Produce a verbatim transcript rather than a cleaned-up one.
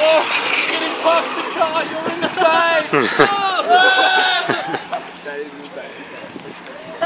Oh, getting past the car, you're insane! Oh.